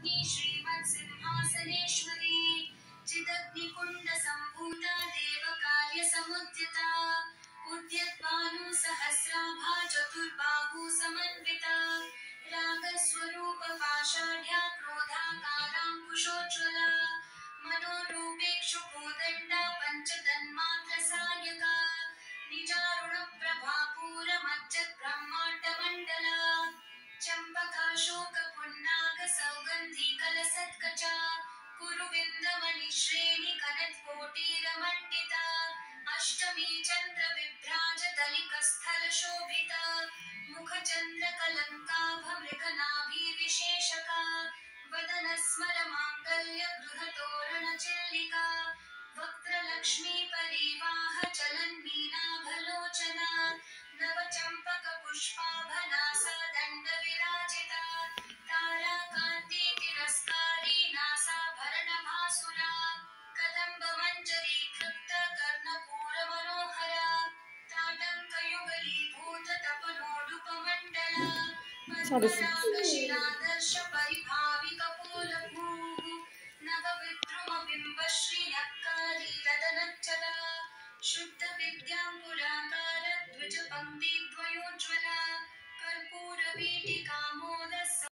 श्रीमत्सिंहासनेश्वरी चिदग्निकुण्डसम्भूता देवकार्यसमुद्यता उद्यद्भानु सहस्राभा चतुर्बाहु समन्विता रागस्वरूपपाषाढ्या क्रोधाकाराङ्कुशोज्ज्वला मनोरूपेक्षु कोदण्डा पञ्चतन्मात्रसायका निजारुणप्रभापूरमज्जद्ब्रह्माण्डमण्डला चम्पकाशोकपुन्नागसौगन्धिकलसत्कचा कुरुविन्दमणिश्रेणिकनत्कोटीरमण्डिता अष्टमी चन्द्रविभ्राजदलिकस्थलशोभिता मुखचन्द्रकलङ्काभमृगनाभिविशेषका वदनस्मरमाङ्गल्यगृहतोरणचिल्लिका वक्त्रलक्ष्मीपरीवाह चलन्मीनाभलोचना नवचम्पकपुष्पाभनासा दण्डविराजिता ताराकान्तितिरस्कारी नासाभरणभासुरा कदम्बमञ्जरीकृप्त कर्णपूरमनोहरा ताटङ्कयुगलीभूततपनोडुपमण्डला पद्मनाभशिलादर्शपरिभाविकपोलभूः नवविद्रुमबिम्बश्रीनक्कारी रदनच्चला शुद्धविद्याङ्कुराकार द्विजपङ्क्तिद्वयोज्ज्वला कर्पूरवीटी